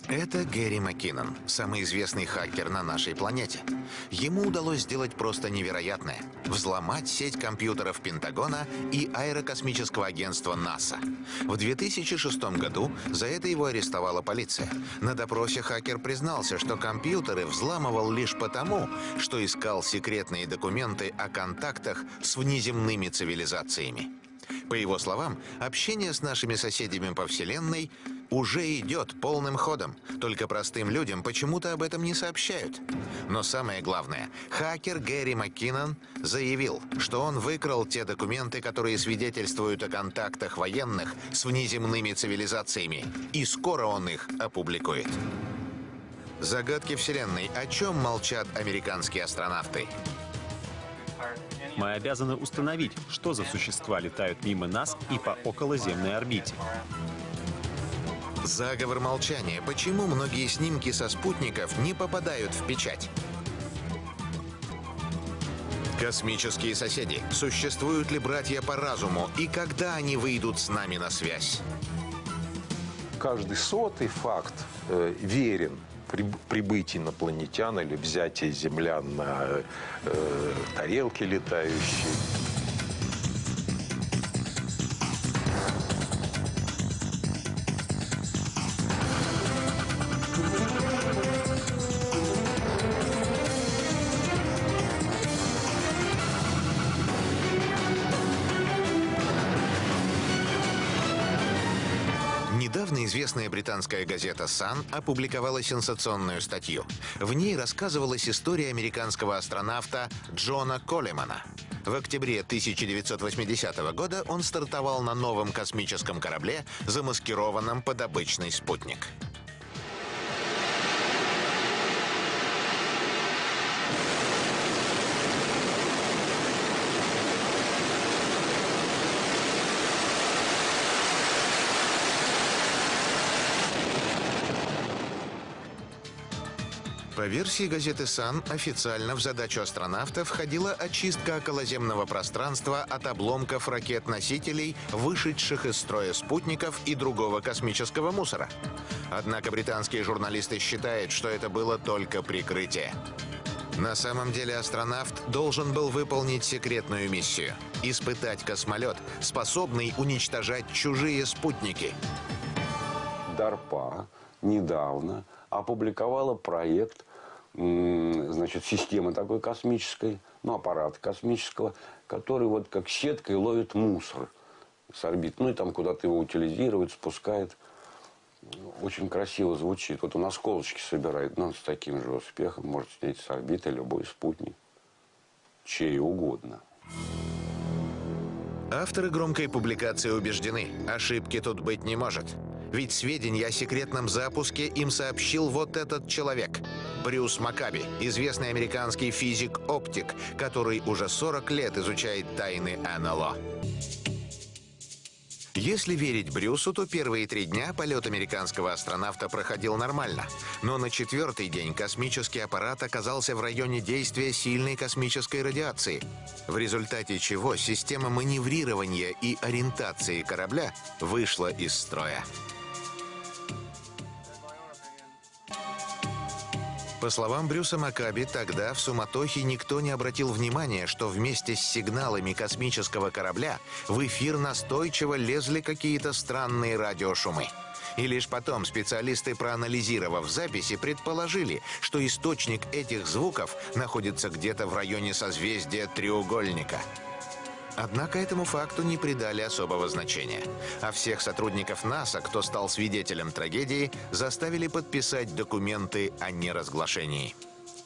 Это Гэри Маккинон, самый известный хакер на нашей планете. Ему удалось сделать просто невероятное – взломать сеть компьютеров Пентагона и аэрокосмического агентства НАСА. В 2006 году за это его арестовала полиция. На допросе хакер признался, что компьютеры взламывал лишь потому, что искал секретные документы о контактах с внеземными цивилизациями. По его словам, общение с нашими соседями по Вселенной уже идет полным ходом, только простым людям почему-то об этом не сообщают. Но самое главное, хакер Гэри Маккинон заявил, что он выкрал те документы, которые свидетельствуют о контактах военных с внеземными цивилизациями, и скоро он их опубликует. Загадки Вселенной. О чем молчат американские астронавты? Мы обязаны установить, что за существа летают мимо нас и по околоземной орбите. Заговор молчания. Почему многие снимки со спутников не попадают в печать? Космические соседи. Существуют ли братья по разуму? И когда они выйдут с нами на связь? Каждый сотый факт верен. Прибытие инопланетян или взятие землян на тарелки летающие. Недавно известная британская газета «Сан» опубликовала сенсационную статью. В ней рассказывалась история американского астронавта Джона Колемана. В октябре 1980 года он стартовал на новом космическом корабле, замаскированном под обычный спутник. По версии газеты «Сан», официально в задачу астронавта входила очистка околоземного пространства от обломков ракет-носителей, вышедших из строя спутников и другого космического мусора. Однако британские журналисты считают, что это было только прикрытие. На самом деле астронавт должен был выполнить секретную миссию – испытать космолет, способный уничтожать чужие спутники. DARPA недавно опубликовала проект, значит, системы такой космической, аппарата космического, который вот как сеткой ловит мусор с орбит. Ну и там куда-то его утилизирует, спускает. Очень красиво звучит. Вот он осколочки собирает, с таким же успехом может снять с орбиты любой спутник. Чей угодно. Авторы громкой публикации убеждены, ошибки тут быть не может. Ведь сведения о секретном запуске им сообщил вот этот человек. Брюс Маккаби, известный американский физик-оптик, который уже 40 лет изучает тайны НЛО. Если верить Брюсу, то первые 3 дня полет американского астронавта проходил нормально. Но на 4-й день космический аппарат оказался в районе действия сильной космической радиации, в результате чего система маневрирования и ориентации корабля вышла из строя. По словам Брюса Маккаби, тогда в суматохе никто не обратил внимания, что вместе с сигналами космического корабля в эфир настойчиво лезли какие-то странные радиошумы. И лишь потом специалисты, проанализировав записи, предположили, что источник этих звуков находится где-то в районе созвездия Треугольника. Однако этому факту не придали особого значения. А всех сотрудников НАСА, кто стал свидетелем трагедии, заставили подписать документы о неразглашении.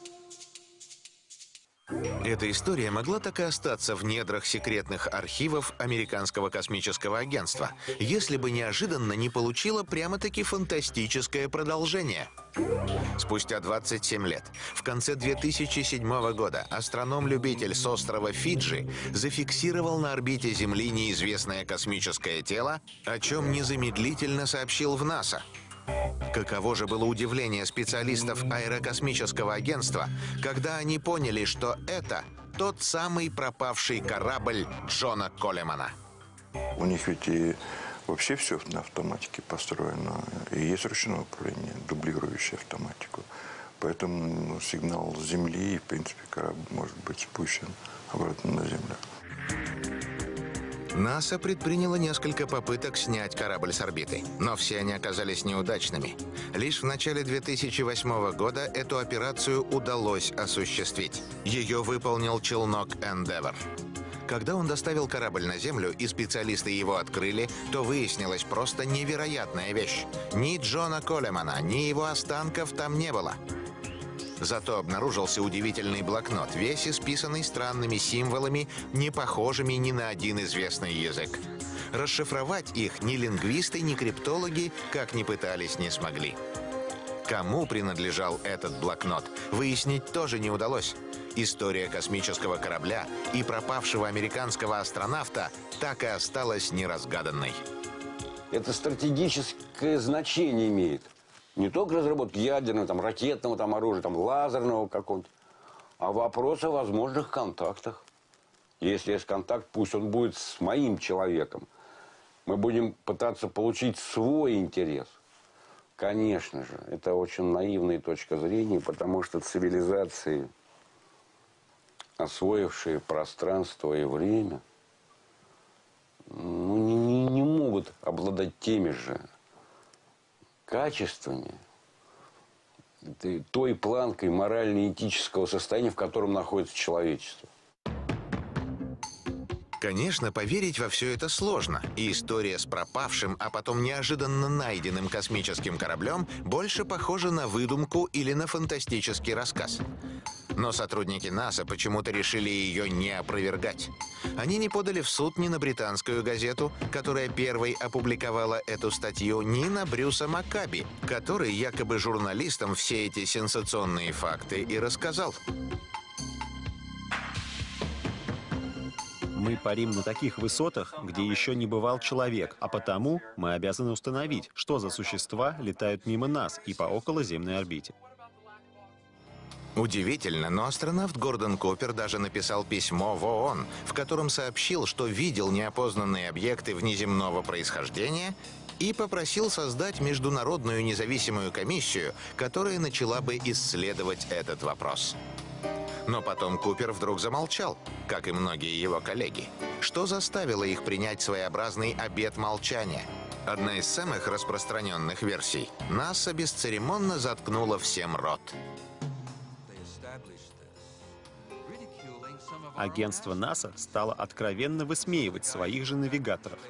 Эта история могла так и остаться в недрах секретных архивов Американского космического агентства, если бы неожиданно не получила прямо-таки фантастическое продолжение. Спустя 27 лет, в конце 2007 года, астроном-любитель с острова Фиджи зафиксировал на орбите Земли неизвестное космическое тело, о чем незамедлительно сообщил в НАСА. Каково же было удивление специалистов аэрокосмического агентства, когда они поняли, что это тот самый пропавший корабль Джона Колемана. У них ведь и Вообще все на автоматике построено. И есть ручное управление, дублирующее автоматику. Поэтому сигнал с Земли, в принципе, корабль может быть спущен обратно на Землю. НАСА предприняло несколько попыток снять корабль с орбиты, но все они оказались неудачными. Лишь в начале 2008 года эту операцию удалось осуществить. Ее выполнил челнок Endeavour. Когда он доставил корабль на Землю и специалисты его открыли, то выяснилась просто невероятная вещь. Ни Джона Колемана, ни его останков там не было. Зато обнаружился удивительный блокнот, весь исписанный странными символами, не похожими ни на один известный язык. Расшифровать их ни лингвисты, ни криптологи, как ни пытались, не смогли. Кому принадлежал этот блокнот, выяснить тоже не удалось. История космического корабля и пропавшего американского астронавта так и осталась неразгаданной. Это стратегическое значение имеет. Не только разработки ядерного, там, ракетного там, оружия, там, лазерного какого-то, а вопрос о возможных контактах. Если есть контакт, пусть он будет с моим человеком. Мы будем пытаться получить свой интерес. Конечно же, это очень наивная точка зрения, потому что цивилизации, освоившие пространство и время, не могут обладать теми же качествами, той планкой морально-этического состояния, в котором находится человечество. Конечно, поверить во все это сложно, и история с пропавшим, а потом неожиданно найденным космическим кораблем больше похожа на выдумку или на фантастический рассказ. Но сотрудники НАСА почему-то решили ее не опровергать. Они не подали в суд ни на британскую газету, которая первой опубликовала эту статью, ни на Брюса Маккаби, который якобы журналистам все эти сенсационные факты и рассказал. Мы парим на таких высотах, где еще не бывал человек, а потому мы обязаны установить, что за существа летают мимо нас и по околоземной орбите. Удивительно, но астронавт Гордон Купер даже написал письмо в ООН, в котором сообщил, что видел неопознанные объекты внеземного происхождения и попросил создать международную независимую комиссию, которая начала бы исследовать этот вопрос. Но потом Купер вдруг замолчал, как и многие его коллеги, что заставило их принять своеобразный обет молчания. Одна из самых распространенных версий – НАСА бесцеремонно заткнула всем рот. Агентство НАСА стало откровенно высмеивать своих же навигаторов.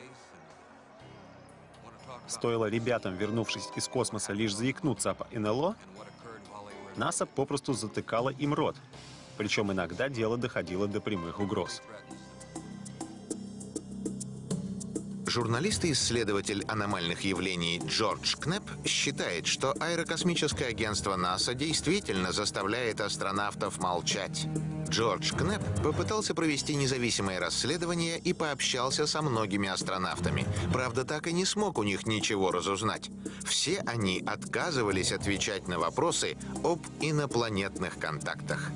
Стоило ребятам, вернувшись из космоса, лишь заикнуться об НЛО, НАСА попросту затыкала им рот. Причем иногда дело доходило до прямых угроз. Журналист и исследователь аномальных явлений Джордж Кнеп считает, что аэрокосмическое агентство НАСА действительно заставляет астронавтов молчать. Джордж Кнеп попытался провести независимое расследование и пообщался со многими астронавтами. Правда, так и не смог у них ничего разузнать. Все они отказывались отвечать на вопросы об инопланетных контактах.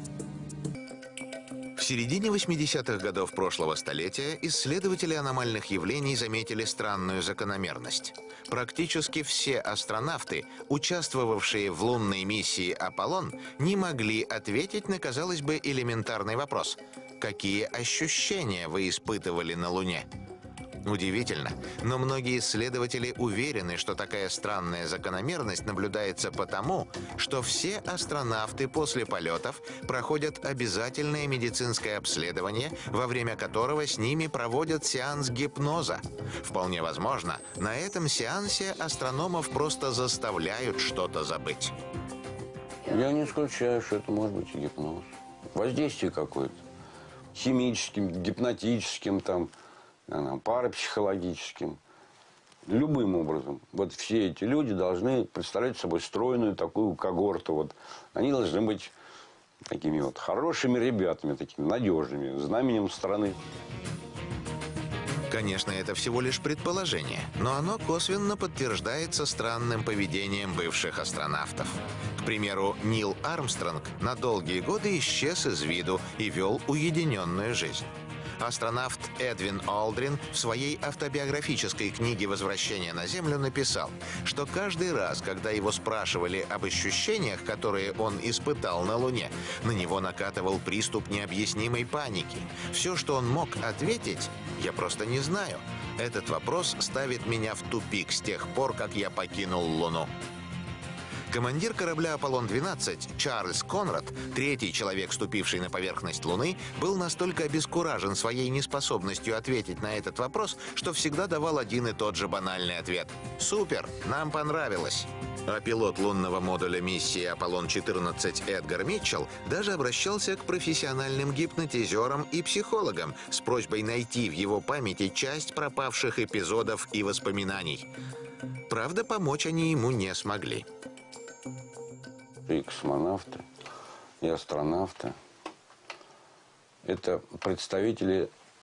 В середине 80-х годов прошлого столетия исследователи аномальных явлений заметили странную закономерность. Практически все астронавты, участвовавшие в лунной миссии «Аполлон», не могли ответить на, казалось бы, элементарный вопрос: какие ощущения вы испытывали на Луне? Удивительно, но многие исследователи уверены, что такая странная закономерность наблюдается потому, что все астронавты после полетов проходят обязательное медицинское обследование, во время которого с ними проводят сеанс гипноза. Вполне возможно, на этом сеансе астрономов просто заставляют что-то забыть. Я не исключаю, что это может быть и гипноз. Воздействие какое-то. Химическим, гипнотическим, парапсихологическим. Любым образом. Вот все эти люди должны представлять собой стройную такую когорту. Вот. Они должны быть такими вот хорошими ребятами, такими надежными, знаменем страны. Конечно, это всего лишь предположение, но оно косвенно подтверждается странным поведением бывших астронавтов. К примеру, Нил Армстронг на долгие годы исчез из виду и вел уединенную жизнь. Астронавт Эдвин Олдрин в своей автобиографической книге «Возвращение на Землю» написал, что каждый раз, когда его спрашивали об ощущениях, которые он испытал на Луне, на него накатывал приступ необъяснимой паники. Все, что он мог ответить, я просто не знаю. Этот вопрос ставит меня в тупик с тех пор, как я покинул Луну. Командир корабля «Аполлон-12» Чарльз Конрад, третий человек, ступивший на поверхность Луны, был настолько обескуражен своей неспособностью ответить на этот вопрос, что всегда давал один и тот же банальный ответ: «Супер! Нам понравилось!» А пилот лунного модуля миссии «Аполлон-14» Эдгар Митчелл даже обращался к профессиональным гипнотизерам и психологам с просьбой найти в его памяти часть пропавших эпизодов и воспоминаний. Правда, помочь они ему не смогли. И космонавты, и астронавты – это представители